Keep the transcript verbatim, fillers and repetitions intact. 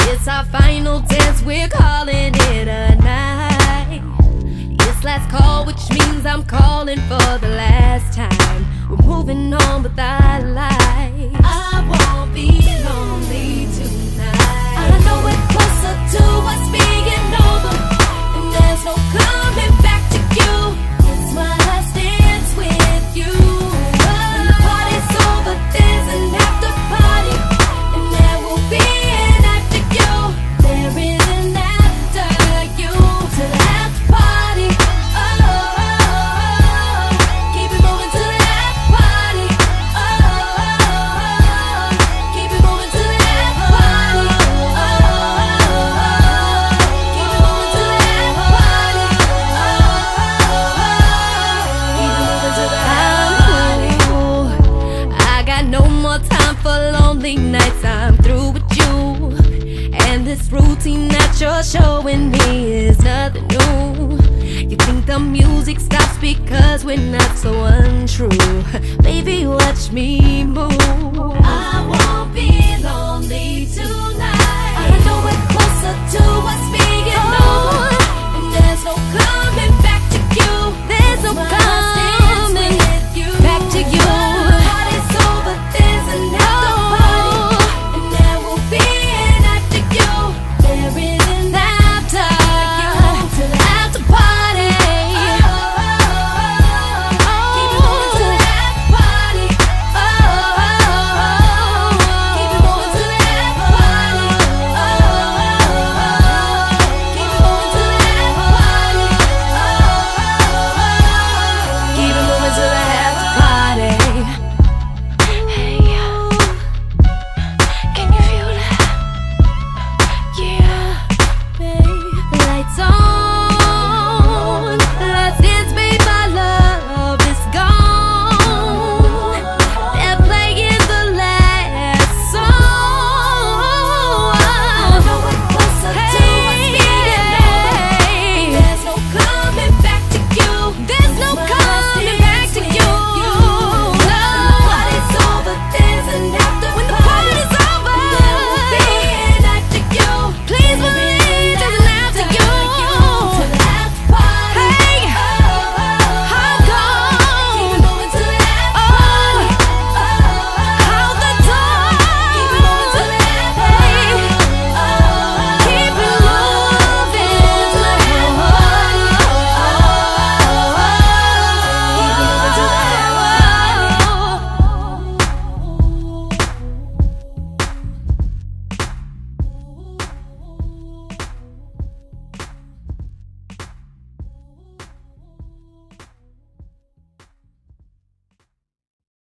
It's our final dance, we're calling it a night. It's last call, which means I'm calling for the last time. We're moving on with our life. I won't be lonely tonight. I know we're closer to us being over, and there's no coming back to you. It's my last dance with you. When the party's over, there's an after party, and there will be an after you. There is an after you to the after party. Oh, oh, oh. Keep it moving to the after party. Oh, oh, oh. Keep it moving to the after party. Oh, oh, oh. Keep it moving to the after party. Oh, oh, oh. Keep it moving to the after party. I got no more time for lonely nights. I'm through with you, and this routine that you're showing me is nothing new. You think the music stops because we're not so untrue. Baby, watch me move. I won't be